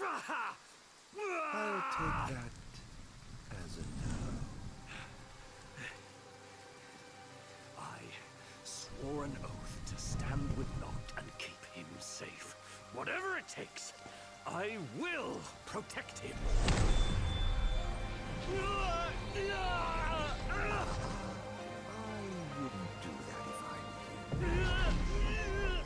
I'll take that as a no. I swore an oath to stand with Noct and keep him safe. Whatever it takes, I will protect him. I wouldn't do that if I were you.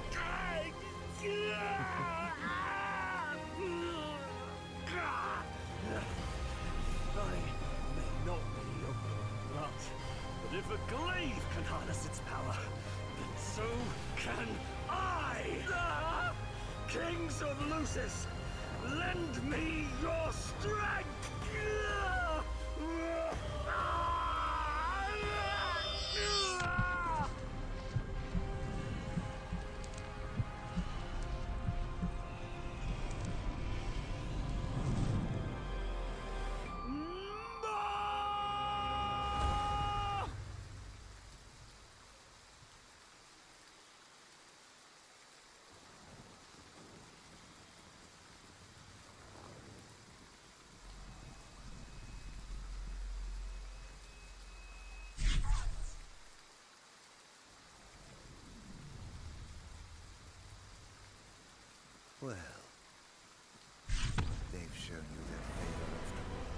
I may not be of your blood, but if a glaive can harness its power, then so can I! Kings of Lucis, lend me your strength! Well, they've shown you their favor after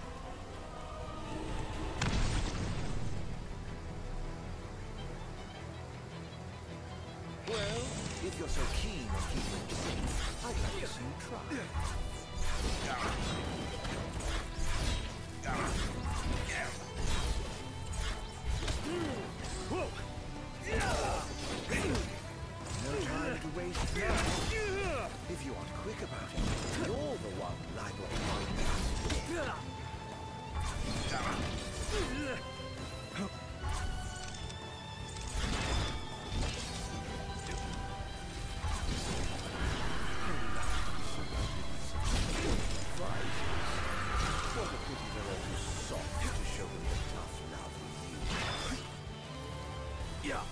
all. Well, if you're so keen on keeping it safe, I'd like to see you try. No time to waste now. If you aren't quick about it, you're the one liable to find out. What a pity they're all too soft to show them the tough love we need. Yeah.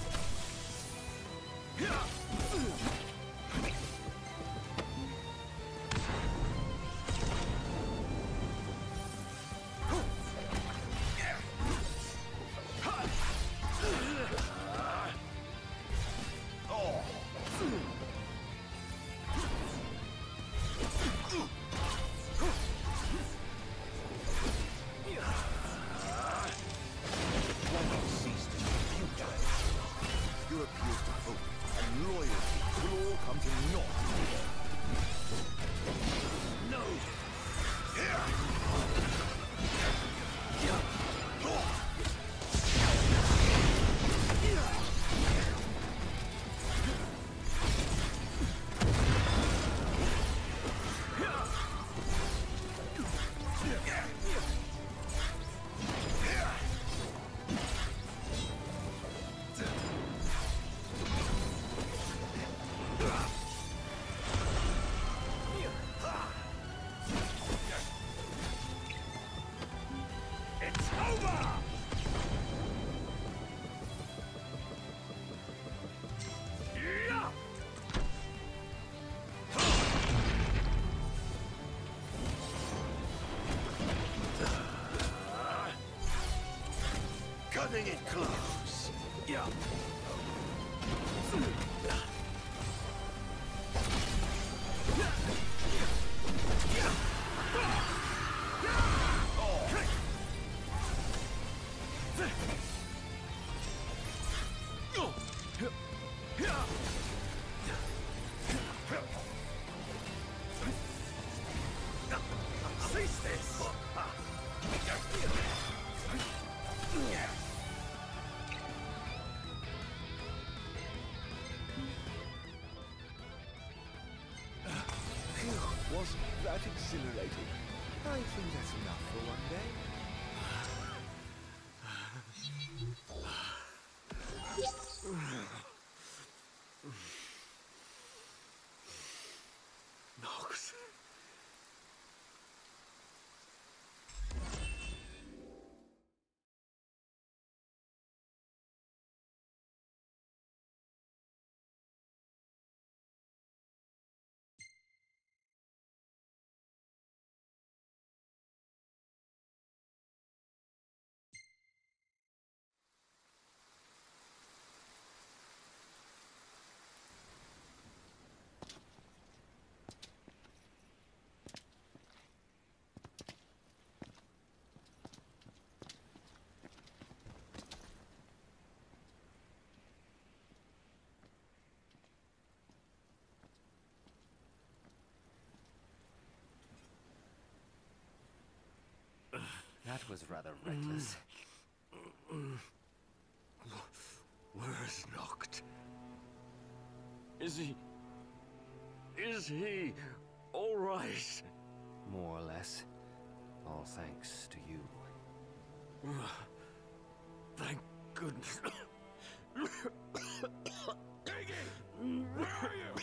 Your appeals to hope and loyalty will all come to naught. No! It's over! Yeah! Cutting it close. Yeah. Cease this! Phew, wasn't that exhilarating? I think that's enough for one day. That was rather reckless. Where's Noct? Is he all right? More or less. All thanks to you. Thank goodness. Iggy! Where are you?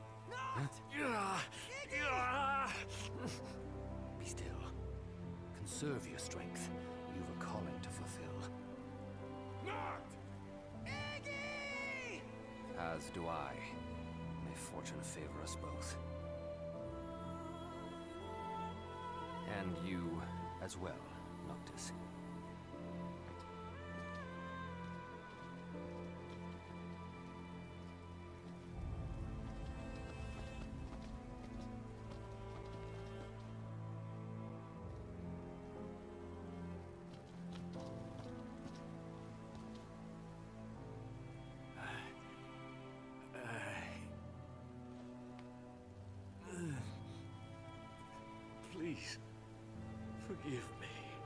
Be still. Conserve your strength. You've a calling to fulfill. Not! Iggy! As do I. May fortune favor us both. And you as well, Noctis. Please, forgive me.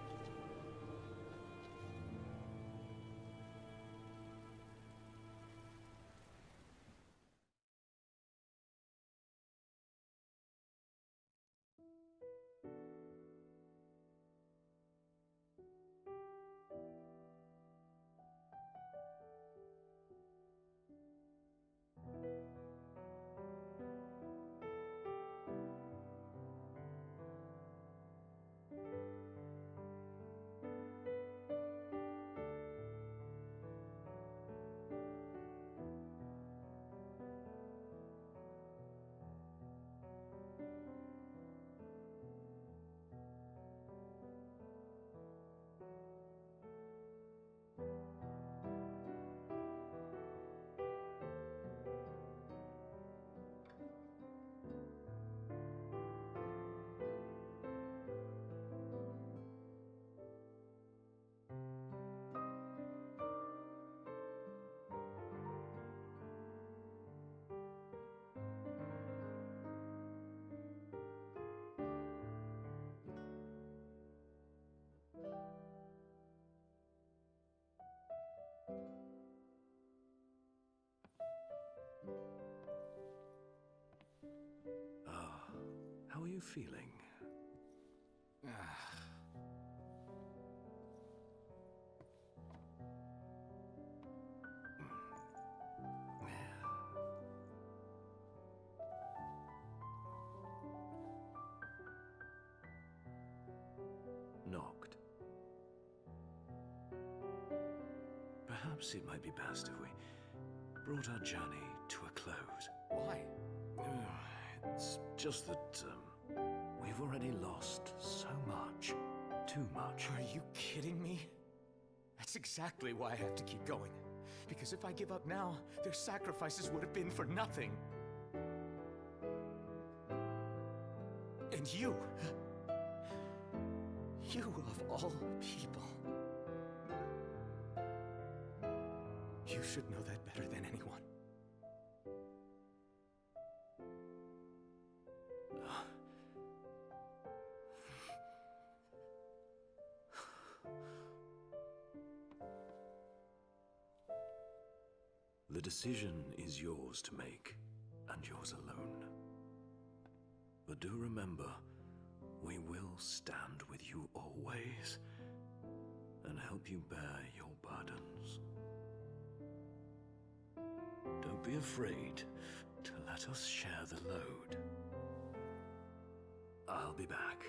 How are you feeling? Knocked. Perhaps it might be best if we brought our journey to a close. Why? It's just that, we've already lost so much. Too much. Are you kidding me? That's exactly why I have to keep going. Because if I give up now, their sacrifices would have been for nothing. And you of all people, you should know that better than anyone. The decision is yours to make, and yours alone. But do remember, we will stand with you always, and help you bear your burdens. Don't be afraid to let us share the load. I'll be back.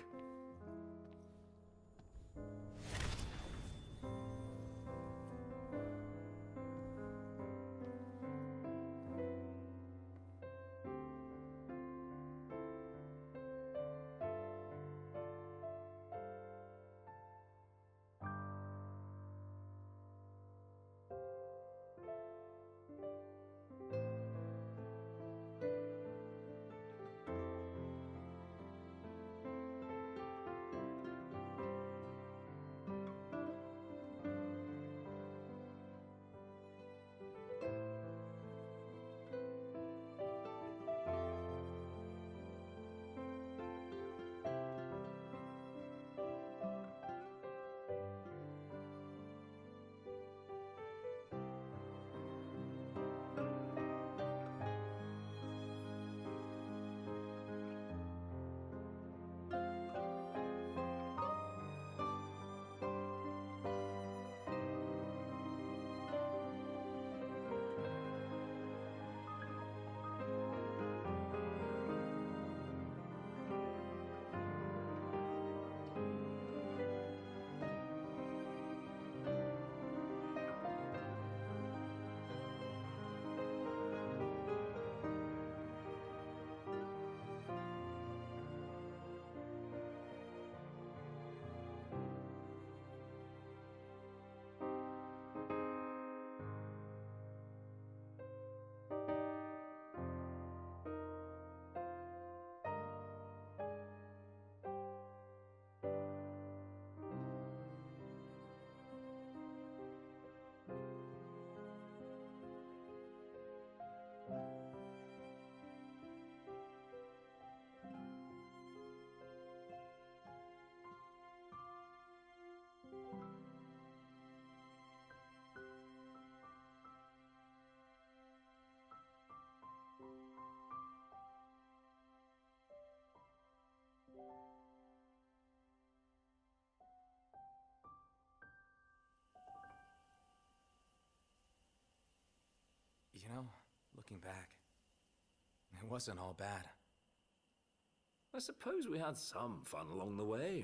You know, looking back, it wasn't all bad. I suppose we had some fun along the way.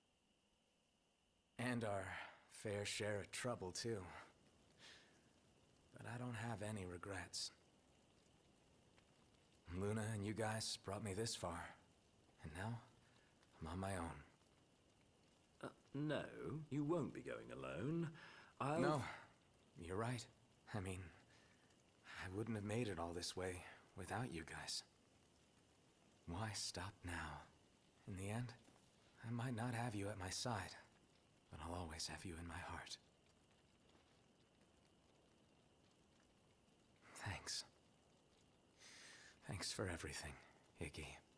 And our fair share of trouble, too. But I don't have any regrets. Luna and you guys brought me this far. And now, I'm on my own. No, you won't be going alone. No, you're right. I mean, I wouldn't have made it all this way without you guys. Why stop now? In the end, I might not have you at my side, but I'll always have you in my heart. Thanks. Thanks for everything, Iggy.